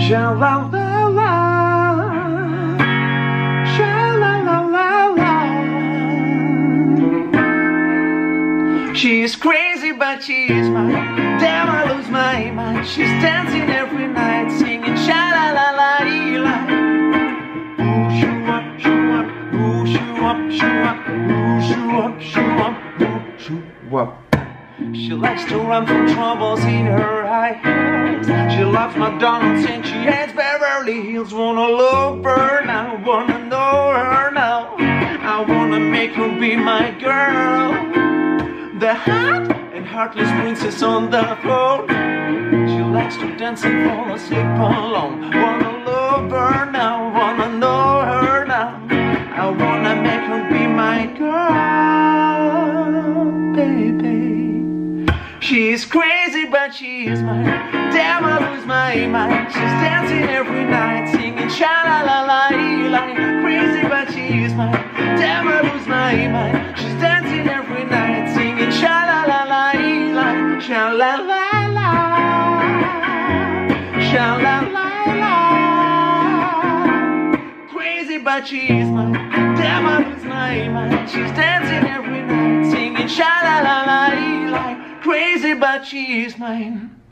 Sha la la la, sha la la la la. She's crazy but she's mine. Damn, I lose my mind. She's dancing every night, singing sha la la la la. Ooh, shoo up, shoo up, ooh, shoo up, shoo up, ooh, shoo up, shoo up, ooh, shoo up. She likes to run from troubles in her high heels. She loves McDonald's and she hates Beverly Hills. Wanna love her now, wanna know her now. I wanna make her be my girl. The hot and heartless princess on the throne. She likes to dance and fall asleep alone. Wanna love her now, wanna know her now. I wanna make her be my girl, baby. She's crazy but she's mine. Damn, I lose my mind. She's dancing every night, singing sha la la la la. Crazy but she's mine. Damn, I lose my mind. She's dancing every night, singing sha la la la la. Sha la la la, sha la la la. Crazy but she's mine. Damn, I lose my mind. She's dancing every night, singing sha la la la la. Crazy but she's mine.